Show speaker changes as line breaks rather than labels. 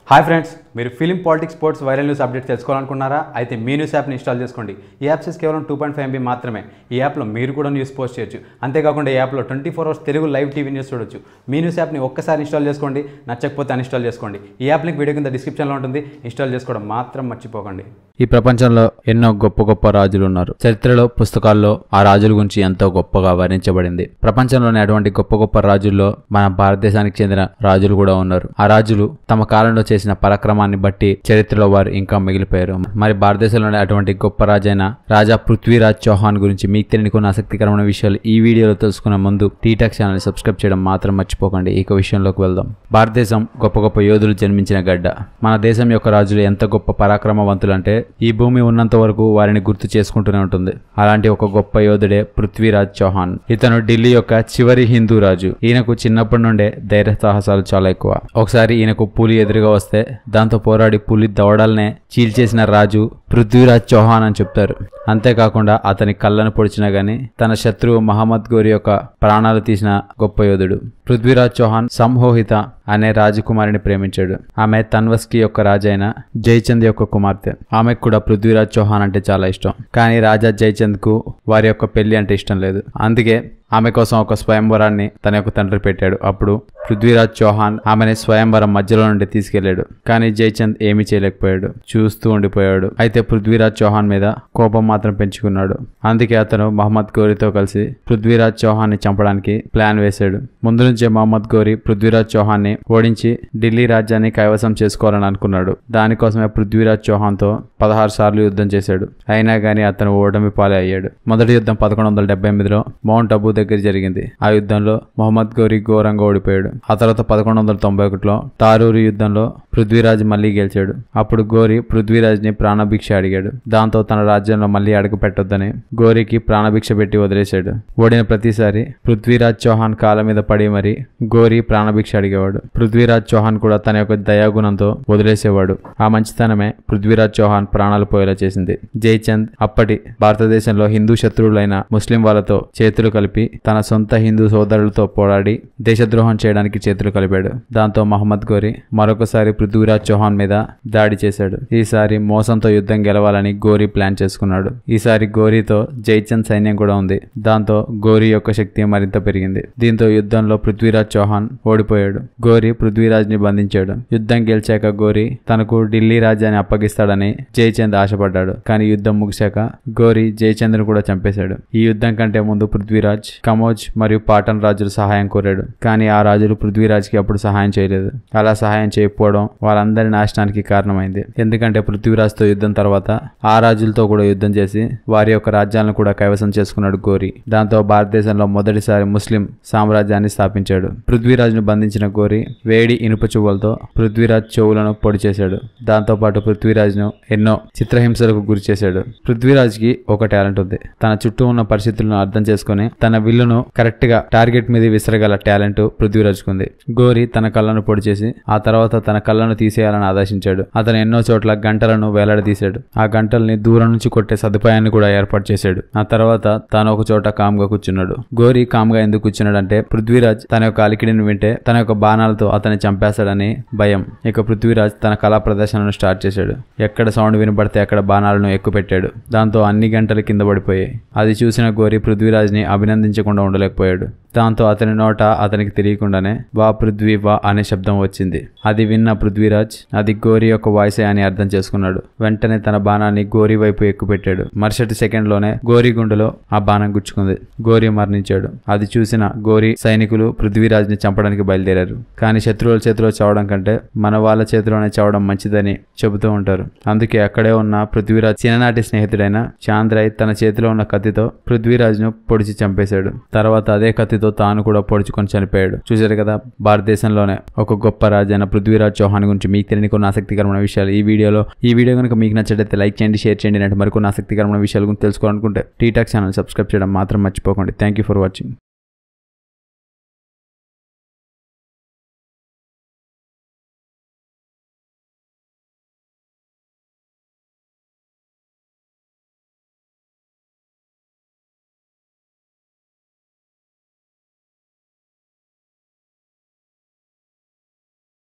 Hi friends, మీరు film, politics, sports, viral news update తెలుసుకోవాలనుకున్నారా? అయితే మీ న్యూస్ యాప్ని ఇన్స్టాల్ చేసుకోండి. ఈ యాప్ సైజ్ కేవలం 2.5 MB మాత్రమే. ఈ యాప్లో మీరు కూడా న్యూస్ పోస్ట్ చేయొచ్చు. అంతేకాకుండా ఈ యాప్లో 24 hours Telugu live TV news చూడొచ్చు. మీ న్యూస్ యాప్ని ఒక్కసారి ఇన్స్టాల్ చేసుకోండి. నచ్చకపోతే అన్ఇన్స్టాల్ చేసుకోండి. ఈ యాప్ లింక్ వీడియో కింద డిస్క్రిప్షన్లో ఉంటుంది. ఇన్స్టాల్ చేసుకోవడం మాత్రం మర్చిపోకండి.
ఈ ప్రపంచంలో ఎన్నో గొప్ప గొప్ప రాజులు ఉన్నారు. చరిత్రలో, పుస్తకాల్లో ఆ రాజుల గురించి ఎంతో గొప్పగా వర్ణించబడింది. ప్రపంచంలోని అటువంటి గొప్ప గొప్ప రాజుల్లో మన భారతదేశానికి చెందిన రాజులు కూడా ఉన్నారు. ఆ రాజులు తమ కాలంలో చేసిన పరాక్రమాన్ని బట్టి చరిత్రలో వారు ఇంకా మిగిలిపోయారు. మరి భారతదేశంలోని అటువంటి గొప్ప రాజైన రాజా పృథ్వీరాజ్ చౌహాన్ గురించి మీకు తెలియని కొన్ని ఆసక్తికరమైన విషయాలు ఈ వీడియోలో తెలుసుకునే ముందు టీటాక్ ఛానల్ సబ్స్క్రైబ్ చేయడం మాత్రం మర్చిపోకండి. ఇక విషయంలోకి వెళ్దాం. భారతదేశం గొప్ప గొప్ప యోధులు జన్మించిన గడ్డ. మన దేశం యొక్క రాజులు ఎంత గొప్ప పరాక్రమవంతులు అంటే ఈ భూమి ఉన్నంత వరకు వారిని గుర్తు చేసుకుంటూనే ఉంటుంది. అలాంటి ఒక గొప్ప యోధుడే పృథ్వీరాజ్ చౌహాన్. ఇతను ఢిల్లీ యొక్క చివరి హిందూ రాజు. ఈయనకు చిన్నప్పటి నుండే ధైర్య సాహసాలు చాలా ఎక్కువ. ఒకసారి ఈయనకు పులి ఎదురుగా వస్తే దాంతో పోరాడి పులి దవడల్నే చీల్చేసిన రాజు పృథ్వీరాజ్ చౌహాన్ అని చెప్తారు. అంతేకాకుండా అతని కళ్ళను పొడిచినా గానీ తన శత్రువు మహమ్మద్ ఘోర్ యొక్క ప్రాణాలు తీసిన గొప్ప యోధుడు. పృథ్వీరాజ్ చౌహాన్ సంహోహిత అనే రాజకుమారిని ప్రేమించాడు. ఆమె తన్వస్కి యొక్క రాజైన జైచంద్ యొక్క కుమార్తె. ఆమెకు కూడా పృథ్వీరాజ్ చౌహాన్ అంటే చాలా ఇష్టం. కానీ రాజా జైచంద్ కు వారి యొక్క పెళ్లి అంటే ఇష్టం లేదు. అందుకే ఆమె కోసం ఒక స్వయంవరాన్ని తన యొక్క తండ్రి పెట్టాడు. అప్పుడు పృథ్వీరాజ్ చౌహాన్ ఆమెని స్వయంవరం మధ్యలో నుండి తీసుకెళ్లాడు. కానీ జైచంద్ ఏమీ చేయలేకపోయాడు, చూస్తూ ఉండిపోయాడు. అయితే పృథ్వీరాజ్ చౌహాన్ మీద కోపం మాత్రం పెంచుకున్నాడు. అందుకే అతను మహమ్మద్ ఘోరీతో కలిసి పృథ్వీరాజ్ చౌహాన్ ని చంపడానికి ప్లాన్ వేశాడు. ముందు నుంచే మహమ్మద్ ఘోరీ పృథ్వీరాజ్ చౌహాన్ ని ఓడించి ఢిల్లీ రాజ్యాన్ని కైవసం చేసుకోవాలని అనుకున్నాడు. దానికోసమే పృథ్వీరాజ్ చౌహాన్ తో 16 సార్లు యుద్ధం చేశాడు. అయినా గానీ అతను ఓటమి పాలే అయ్యాడు. మొదటి యుద్ధం 1178లో మౌంట్ అబూ దగ్గర జరిగింది. ఆ యుద్ధంలో మహమ్మద్ ఘోరీ ఘోరంగా ఓడిపోయాడు. ఆ తర్వాత 1191లో తారూరు యుద్ధంలో పృథ్వీరాజ్ మళ్లీ గెలిచాడు. అప్పుడు ఘోరీ పృథ్వీరాజ్ ని ప్రాణభిక్ష అడిగాడు. దాంతో తన రాజ్యంలో మళ్లీ అడుగు పెట్టొద్దని ఘోరీకి ప్రాణభిక్ష పెట్టి వదిలేశాడు. ఓడిన ప్రతిసారి పృథ్వీరాజ్ చౌహాన్ కాళ్ళ మీద పడి మరి ఘోరీ ప్రాణభిక్ష అడిగేవాడు. పృథ్వీరాజ్ చౌహాన్ కూడా తన యొక్క దయాగుణంతో వదిలేసేవాడు. ఆ మంచితనమే పృథ్వీరాజ్ చౌహాన్ ప్రాణాలు పోయేలా చేసింది. జైచంద్ అప్పటి భారతదేశంలో హిందూ శత్రువులైన ముస్లిం వాళ్ళతో చేతులు కలిపి తన సొంత హిందూ సోదరులతో పోరాడి దేశద్రోహం చేయడానికి చేతులు కలిపాడు. దాంతో మహమ్మద్ ఘోరీ మరొకసారి పృథ్వీరాజ్ చౌహాన్ మీద దాడి చేశాడు. ఈసారి మోసంతో యుద్ధం గెలవాలని ఘోరీ ప్లాన్ చేసుకున్నాడు. ఈసారి ఘోరీతో జైచంద్ సైన్యం కూడా ఉంది. దాంతో ఘోరీ యొక్క శక్తి మరింత పెరిగింది. దీంతో యుద్ధంలో పృథ్వీరాజ్ చౌహాన్ ఓడిపోయాడు. ఘోరీ పృథ్వీరాజ్ ని బంధించాడు. యుద్ధం గెలిచాక ఘోరీ తనకు ఢిల్లీ రాజ్యాన్ని అప్పగిస్తాడని జైచంద్ ఆశపడ్డాడు. కానీ యుద్ధం ముగిశాక ఘోరీ జైచంద్ ను కూడా చంపేశాడు. ఈ యుద్ధం కంటే ముందు పృథ్వీరాజ్ కమోజ్ మరియు పాటన్ రాజులు సహాయం కోరాడు. కానీ ఆ రాజులు పృథ్వీరాజ్ కి అప్పుడు సహాయం చేయలేదు. అలా సహాయం చేయకపోవడం వాళ్ళందరి నాశనానికి కారణమైంది. ఎందుకంటే పృథ్వీరాజ్ తో యుద్ధం తర్వాత ఆ రాజులతో కూడా యుద్ధం చేసి వారి యొక్క రాజ్యాలను కూడా కైవసం చేసుకున్నాడు ఘోరీ. దాంతో భారతదేశంలో మొదటిసారి ముస్లిం సామ్రాజ్యాన్ని స్థాపించాడు. పృథ్వీరాజ్ ను బంధించిన ఘోరీ వేడి ఇనుప చువ్వలతో పృథ్వీరాజ్ చెవులను పొడి చేశాడు. దాంతో పాటు పృథ్వీరాజ్ ను ఎన్నో చిత్రహింసలకు గురి చేశాడు. పృథ్వీరాజ్ కి ఒక టాలెంట్ ఉంది. తన చుట్టూ ఉన్న పరిస్థితులను అర్థం చేసుకుని తన విల్లును కరెక్ట్ గా టార్గెట్ మీద విసరగల టాలెంట్ పృథ్వీరాజ్ కుంది. ఘోరీ తన కళ్ళను పొడి చేసి ఆ తర్వాత తన కళ్ళను తీసేయాలని ఆదేశించాడు. అతను ఎన్నో చోట్ల గంటలను వేలాడదీశాడు. ఆ గంటల్ని దూరం నుంచి కొట్టే సదుపాయాన్ని కూడా ఏర్పాటు చేశాడు. ఆ తర్వాత తాను ఒక చోట కామ్గా కూర్చున్నాడు. ఘోరీ కామ్గా ఎందుకు కూర్చున్నాడంటే పృథ్వీరాజ్ తన యొక్క అలికిడిని వింటే తన యొక్క బాణాలతో అతన్ని చంపేస్తాడని భయం. ఇక పృథ్వీరాజ్ తన కళా ప్రదర్శనను స్టార్ట్ చేశాడు. ఎక్కడ సౌండ్ వినబడితే అక్కడ బాణాలను ఎక్కుపెట్టాడు. దాంతో అన్ని గంటలు కింద పడిపోయాయి. అది చూసిన ఘోరీ పృథ్వీరాజ్ ని అభినందించకుండా ఉండలేకపోయాడు. దాంతో అతని నోట అతనికి తెలియకుండానే వా పృథ్వీ వా అనే శబ్దం వచ్చింది. అది విన్న పృథ్వీరాజ్ అది ఘోరీ యొక్క వాయిసే అని అర్థం చేసుకున్నాడు. వెంటనే తన బాణాన్ని ఘోరీ వైపు ఎక్కుపెట్టాడు. మరుసటి సెకండ్ లోనే ఘోరీ గుండెలో ఆ బాణం గుచ్చుకుంది. ఘోరీ మరణించాడు. అది చూసిన ఘోరీ సైనికులు పృథ్వీరాజ్ ని చంపడానికి బయలుదేరారు. కానీ శత్రువుల చేతిలో చావడం కంటే మన వాళ్ళ చేతిలోనే చావడం మంచిదని చెబుతూ ఉంటారు. అందుకే అక్కడే ఉన్న పృథ్వీరాజ్ చిన్ననాటి స్నేహితుడైన చాంద్రాయ్ తన చేతిలో ఉన్న కత్తితో పృథ్వీరాజ్ ను పొడిచి చంపేశాడు. తర్వాత అదే కత్తితో తాను కూడా పొడుచుకొని చనిపోయాడు. చూశారు కదా, భారతదేశంలోనే ఒక గొప్ప రాజైన పృథ్వీరాజ్ చౌహాన్ గురించి మీకు తెలియని కొన్ని ఆసక్తికరమైన విషయాలు ఈ వీడియో కనుక మీకు నచ్చట్లయితే లైక్ చేయండి, షేర్ చేయండి. అంటే మరికొన్ని ఆసక్తికరమైన విషయాల గురించి తెలుసుకోవాలనుకుంటే టీటాక్ ఛానల్ సబ్స్క్రైబ్ చేయడం మాత్రం మర్చిపోకండి. Thank you for watching.